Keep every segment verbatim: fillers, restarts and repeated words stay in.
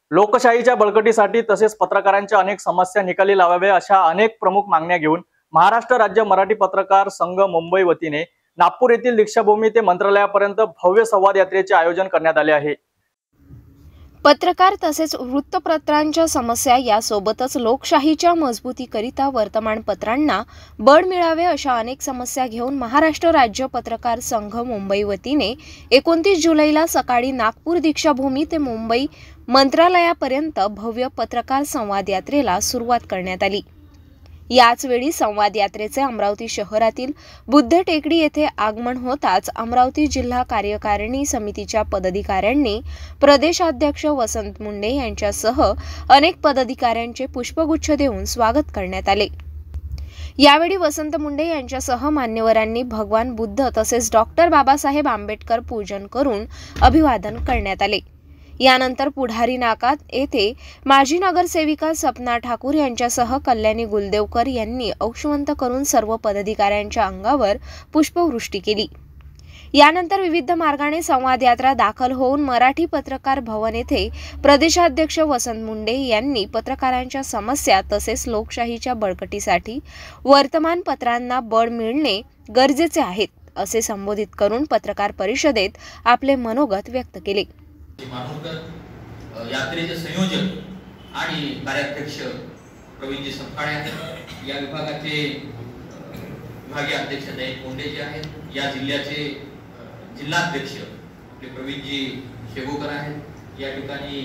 लोकशाहीच्या बळकटीसाठी तसेच पत्रकारांच्या अनेक समस्या निकाली लावाव्या अशा अनेक प्रमुख मागण्या घेऊन महाराष्ट्र राज्य मराठी पत्रकार संघ मुंबई वतीने नागपूर येथील दीक्षाभूमी ते मंत्रालयापर्यंत भव्य संवाद यात्रेचे आयोजन करण्यात आले आहे। पत्रकार तसेच वृत्तपत्रांच्या समस्या यासोबतच लोकशाहीच्या मजबूतीकरिता वर्तमानपत्रांना बळ मिळावे अशा अनेक समस्या घेऊन महाराष्ट्र राज्य पत्रकार संघ मुंबई वतीने एकोणतीस जुलैला सकाळी नागपूर दीक्षाभूमी ते मुंबई मंत्रालयापर्यंत भव्य पत्रकार संवाद यात्रेला सुरुवात करण्यात आली। याचवेळी संवाद यात्रेचे अमरावती शहरातील बुद्ध टेकडी येथे आगमन होताच अमरावती जिल्हा कार्यकारिणी समितीच्या पदाधिकाऱ्यांनी प्रदेशाध्यक्ष वसंत मुंडे यांच्यासह अनेक पदाधिकाऱ्यांचे पुष्पगुच्छ देऊन स्वागत करण्यात आले। यावेळी वसंत मुंडे यांच्यासह मान्यवरांनी भगवान बुद्ध तसेच डॉक्टर बाबासाहेब आंबेडकर पूजन करून अभिवादन करण्यात आले। यानंतर पुढारी नाकात येथे माजी नगरसेविका सपना ठाकूर यांच्यासह कल्याणी गुलदेवकर यांनी औक्षवंत करून सर्व पदाधिकाऱ्यांच्या अंगावर पुष्पवृष्टी केली। यानंतर विविध मार्गाने संवाद यात्रा दाखल होऊन मराठी पत्रकार भवन येथे प्रदेशाध्यक्ष वसंत मुंडे यांनी पत्रकारांच्या समस्या तसेच लोकशाहीच्या बळकटीसाठी वर्तमानपत्रांना बळ मिळणे गरजेचे आहेत असे संबोधित करून पत्रकार परिषदेत आपले मनोगत व्यक्त केले। मानूरकर यात्रेचे संयोजक आणि कार्याध्यक्ष प्रवीणजी सपकाळे आहेत। या विभागाचे विभागीय अध्यक्ष दयानंद कोंडे जे आहेत। या जिल्ह्याचे जिल्हाध्यक्ष आपले प्रवीणजी शेगोकर आहेत। या ठिकाणी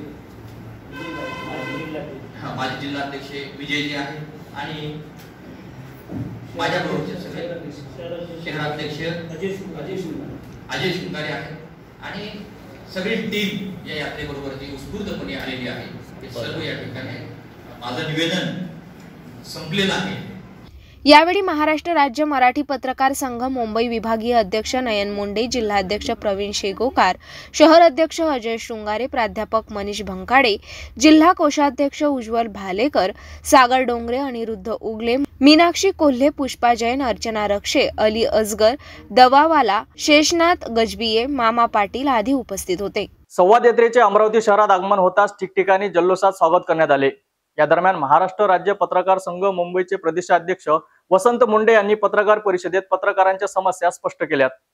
हा माजी जिल्हाध्यक्ष विजयजी आहेत आणि माझ्याबरोबरचे सगळे शहराध्यक्ष अजय शिंगारे आहेत आणि सगळी टीम या यात्रेबरोबर जी उत्स्फूर्तपणे आलेली आहे ते सर्व या ठिकाणी माझं निवेदन संपलेलं आहे। यावेळी महाराष्ट्र राज्य मराठी पत्रकार संघ मुंबई विभागीय अध्यक्ष नयन मुंडे, जिल्हाध्यक्ष प्रवीण शेगोकार, शहर अध्यक्ष अजय शृंगारे, प्राध्यापक मनीष भंकाडे, जिल्हा कोषाध्यक्ष उज्ज्वल भालेकर, सागर डोंगरे, अनिरुद्ध उगले, मीनाक्षी कोल्हे, पुष्पा जैन, अर्चना रक्षे, अली असगर, दवावाला, शेषनाथ गजबिये, मामा पाटील आदी उपस्थित होते। संवाद यात्रेचे अमरावती शहरात आगमन होताच ठिकठिकाणी जल्लोषात स्वागत करण्यात आले। या दरम्यान महाराष्ट्र राज्य पत्रकार संघ मुंबईचे प्रदेशाध्यक्ष वसंत मुंडे यांनी पत्रकार परिषदेत पत्रकारांच्या समस्या स्पष्ट केल्यात।